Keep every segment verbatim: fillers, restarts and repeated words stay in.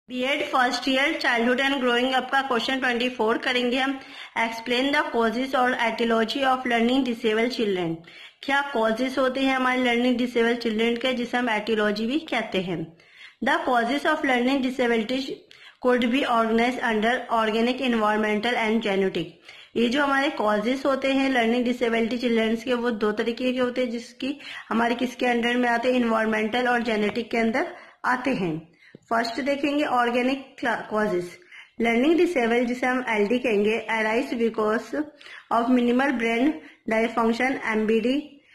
BEd first year childhood and growing up का question चौबीस करेंगे हम। एक्सप्लेन द कॉजेज और etiology of learning disabled children. क्या कॉजेज होते हैं हमारे लर्निंग डिसेबल चिल्ड्रेन के, जिसे हम एटियोलॉजी भी कहते हैं। The causes of learning disabilities could be organized under organic, environmental and genetic. ये जो हमारे कॉजेज होते हैं लर्निंग डिसेबिलिटी चिल्ड्रंस के, वो दो तरीके के होते हैं, जिसकी हमारे किसके अंडर में आते हैं, इन्वायरमेंटल और जेनेटिक के अंदर आते हैं। फर्स्ट देखेंगे ऑर्गेनिक कॉजेस। लर्निंग डिसेबल, जिसे हम एलडी कहेंगे, arise because of minimal brain dysfunction MBD.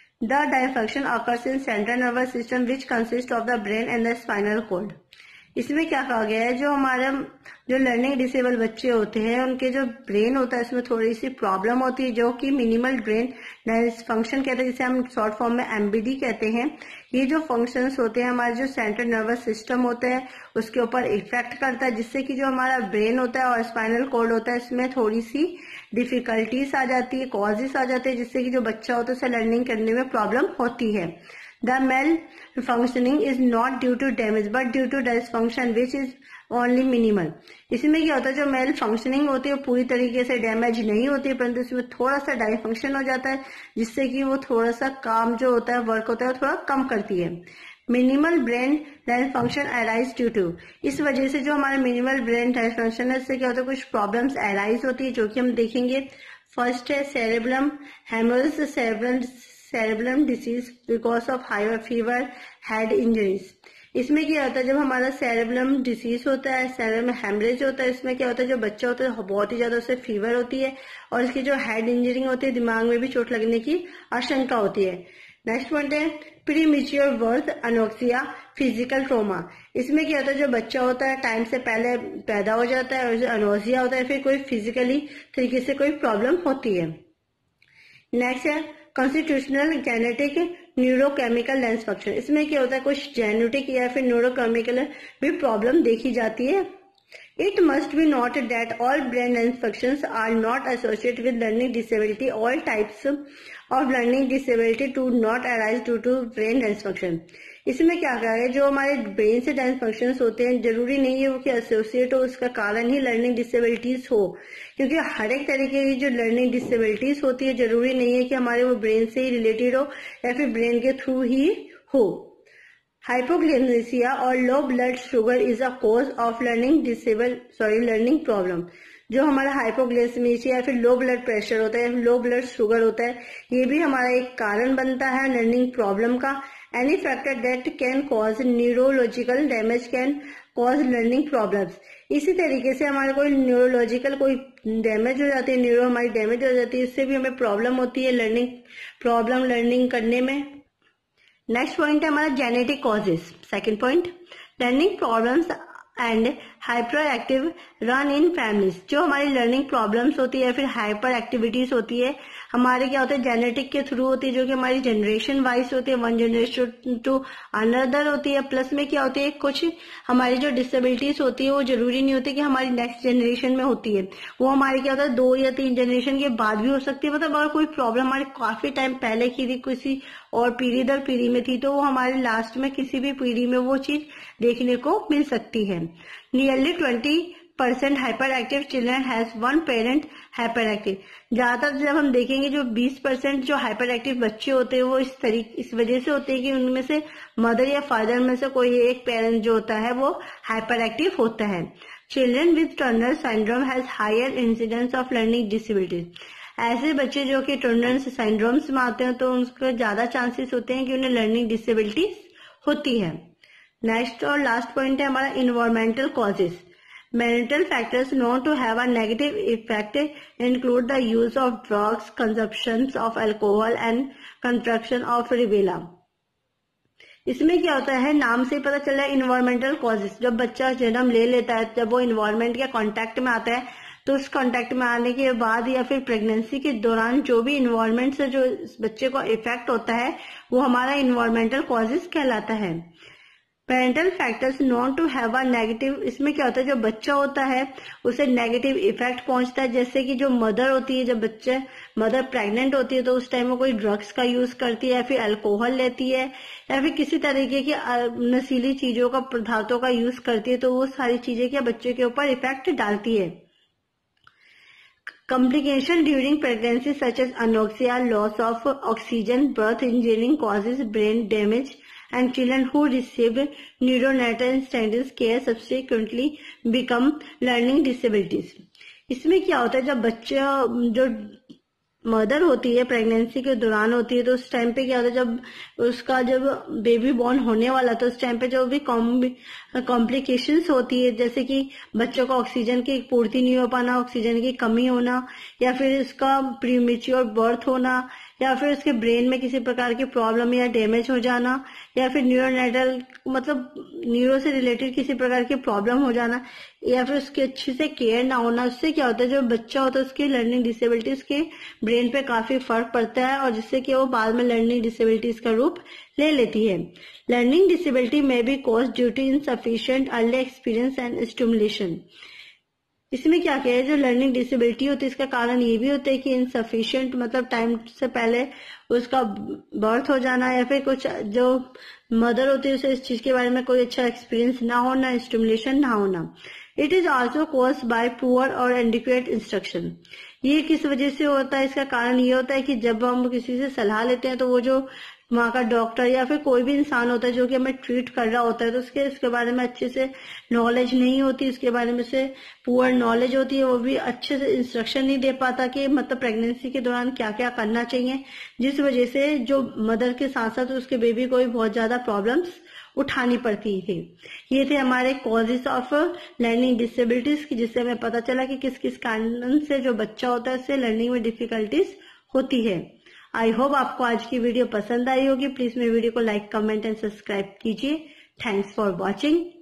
The dysfunction occurs in central nervous system which consist of the brain and the spinal cord. इसमें क्या कहा गया है, जो हमारे जो लर्निंग डिसेबल बच्चे होते हैं उनके जो ब्रेन होता है उसमें थोड़ी सी प्रॉब्लम होती है, जो कि मिनिमल ब्रेन फंक्शन कहते हैं, जिसे हम शॉर्ट फॉर्म में एमबीडी कहते हैं। ये जो फंक्शंस होते हैं हमारे जो सेंट्रल नर्वस सिस्टम होता है उसके ऊपर इफेक्ट करता है, जिससे कि जो हमारा ब्रेन होता है और स्पाइनल कॉर्ड होता है इसमें थोड़ी सी डिफिकल्टीज आ जाती है, कॉजेस आ जाते हैं, जिससे कि जो बच्चा होता है उसे लर्निंग करने में प्रॉब्लम होती है। The malfunctioning is not due to damage but due to dysfunction which is only minimal। इसमें क्या होता है, जो मेल फंक्शनिंग होती है वो पूरी तरीके से डैमेज नहीं होती है, परंतु इसमें थोड़ा सा डायफंक्शन हो जाता है, जिससे कि वो थोड़ा सा काम जो होता है, वर्क होता है, थोड़ा कम करती है। Minimal brain dysfunction arise due to, इस वजह से जो हमारे मिनिमल ब्रेन डायफंक्शन है इससे क्या होता है, कुछ प्रॉब्लम्स अराइज होती है, जो कि हम देखेंगे। फर्स्ट है cerebrum hemorrhage, cerebrum cerebrum disease because of high fever, head injuries. इसमें क्या होता है, जब हमारा सेरेब्रम डिसीज होता है, सेरेब्रम हेमरेज होता है, इसमें क्या होता है, जो बच्चा होता है बहुत ही ज्यादा उसे फीवर होती है और इसकी जो हेड इंजरिंग होती है, दिमाग में भी चोट लगने की आशंका होती है। नेक्स्ट पॉइंट है premature birth, anoxia, physical trauma. इसमें क्या होता है, जो बच्चा होता है टाइम से पहले पैदा हो जाता है और जो अनोक्सिया होता है, फिर कोई फिजिकली तरीके से कोई प्रॉब्लम होती है। नेक्स्ट है constitutional genetic neurochemical lens function. इसमें क्या होता है, कुछ जेनेटिक या फिर न्यूरोकेमिकल भी प्रॉब्लम देखी जाती है। It must be note that all brain lens functions are not associate with learning disability. All types of learning disability to not arise due to brain lens function. इसमें क्या कहा है, जो हमारे ब्रेन से लेंस फंक्शंस होते हैं जरूरी नहीं है वो कि एसोसिएट हो, उसका कारण ही लर्निंग डिसेबिलिटीज हो, क्योंकि हर एक तरीके की जो लर्निंग डिसेबिलिटीज होती है जरूरी नहीं है कि हमारे वो ब्रेन से ही रिलेटेड हो या फिर ब्रेन के थ्रू ही हो। हाइपोग्लाइसेमिया और low blood sugar is a cause of learning disabled sorry learning problem. जो हमारा हाइपोग्लाइसेमिया या फिर लो ब्लड प्रेशर होता है, लो ब्लड शुगर होता है, ये भी हमारा एक कारण बनता है लर्निंग प्रॉब्लम का। Any factor that can cause neurological damage can cause learning problems. इसी तरीके से हमारे कोई न्यूरोलॉजिकल कोई डैमेज हो जाती है, न्यूरो हमारी डैमेज हो जाती है, इससे भी हमें प्रॉब्लम होती है लर्निंग प्रॉब्लम लर्निंग करने में। नेक्स्ट पॉइंट है हमारा genetic causes. Second point, learning problems and hyper active run in families. जो हमारी लर्निंग प्रॉब्लम्स होती है फिर हाइपर एक्टिविटीज होती है, हमारे क्या होता है जेनेटिक के थ्रू होती है, जो कि हमारी जनरेशन वाइज होती है, वन जनरेशन टू अनदर होती है। प्लस में क्या होती है, कुछ हमारी जो डिसेबिलिटीज होती है वो जरूरी नहीं होती कि हमारी नेक्स्ट जनरेशन में होती है, वो हमारे क्या होता है दो या तीन जनरेशन के बाद भी हो सकती है। मतलब अगर कोई प्रॉब्लम हमारे काफी टाइम पहले की थी, किसी और पीढ़ी दर पीढ़ी में थी, तो वो हमारे लास्ट में किसी भी पीढ़ी में वो चीज देखने को मिल सकती है। Nearly twenty percent hyper active children has one parent hyper active. ज्यादातर जब हम देखेंगे जो बीस परसेंट जो हाइपर एक्टिव बच्चे होते हैं वो इस तरीके इस वजह से होते हैं कि उनमें से मदर या फादर में से कोई एक पेरेंट जो होता है वो हाइपर एक्टिव होता है। Children with Turner syndrome has higher incidence of learning disabilities. ऐसे बच्चे जो कि टर्नर सिंड्रोम्स में आते हैं तो उनके ज्यादा चांसेस होते हैं कि उन्हें लर्निंग डिसेबिलिटीज होती है। नेक्स्ट और लास्ट पॉइंट है हमारा environmental causes. Mental factors known to have a negative effect include the use of drugs, consumption of alcohol and construction of rubella। इसमें क्या होता है, नाम से पता चल रहा है इन्वायरमेंटल कॉजेस। जब बच्चा जन्म ले लेता है, जब वो इन्वायरमेंट के कांटेक्ट में आता है, तो उस कांटेक्ट में आने के बाद या फिर प्रेगनेंसी के दौरान जो भी इन्वायरमेंट से जो बच्चे को इफेक्ट होता है वो हमारा इन्वायरमेंटल कॉजेस कहलाता है। Parental factors known to have a negative, इसमें क्या होता है जो बच्चा होता है उसे नेगेटिव इफेक्ट पहुंचता है, जैसे कि जो मदर होती है, जब बच्चे मदर प्रेग्नेंट होती है तो उस टाइम में कोई ड्रग्स का यूज करती है या फिर अल्कोहल लेती है या फिर किसी तरीके की नशीली चीजों का पदार्थों का यूज करती है, तो वो सारी चीजें क्या बच्चे के ऊपर इफेक्ट डालती है। Complication during pregnancy such as anoxia, loss of oxygen, birth injury causes brain damage, and children who receive neonatal standard care subsequently become learning disabilities. इसमें क्या होता है जब बच्चा जो मदर होती है प्रेगनेंसी के दौरान होती है तो उस टाइम पे क्या होता है जब उसका जब बेबी बॉर्न होने वाला तो उस टाइम पे जो भी कॉम्प्लिकेशंस होती है, जैसे कि बच्चों को ऑक्सीजन की पूर्ति नहीं हो पाना, ऑक्सीजन की कमी होना, या फिर उसका प्रीमेच्योर बर्थ होना, या फिर उसके ब्रेन में किसी प्रकार की प्रॉब्लम या डैमेज हो जाना, या फिर न्यूरोनेटल मतलब न्यूरो से रिलेटेड किसी प्रकार की प्रॉब्लम हो जाना, या फिर उसकी अच्छे से केयर ना होना, उससे क्या होता है जो बच्चा होता है उसकी लर्निंग डिसेबिलिटीज के ब्रेन पे काफी फर्क पड़ता है और जिससे कि वो बाद में लर्निंग डिसेबिलिटीज का रूप ले लेती है। लर्निंग डिसेबिलिटी में be cause due to insufficient early experience and stimulation. इसमें क्या क्या है जो लर्निंग डिसेबिलिटी होती है इसका कारण ये भी होता है कि इनसफिशिएंट मतलब टाइम से पहले उसका बर्थ हो जाना, या फिर कुछ जो मदर होती है उसे इस चीज के बारे में कोई अच्छा एक्सपीरियंस ना होना, स्टिमुलेशन ना होना। It is also caused by poor और एडिक्वेट इंस्ट्रक्शन। ये किस वजह से होता है, इसका कारण ये होता है कि जब हम किसी से सलाह लेते हैं तो वो जो वहाँ का डॉक्टर या फिर कोई भी इंसान होता है जो कि हमें ट्रीट कर रहा होता है तो उसके इसके बारे में अच्छे से नॉलेज नहीं होती, उसके बारे में से पुअर नॉलेज होती है, वो भी अच्छे से इंस्ट्रक्शन नहीं दे पाता कि मतलब प्रेगनेंसी के दौरान क्या क्या करना चाहिए, जिस वजह से जो मदर के साथ साथ उसके बेबी को भी बहुत ज्यादा प्रॉब्लम्स उठानी पड़ती थी। ये थे हमारे कॉजेस ऑफ लर्निंग डिसेबिलिटीज की, जिससे हमें पता चला कि किस किस कारण से जो बच्चा होता है उससे लर्निंग में डिफिकल्टीज होती है। आई होप आपको आज की वीडियो पसंद आई होगी। प्लीज मेरे वीडियो को लाइक, कमेंट एंड सब्सक्राइब कीजिए। Thanks for watching.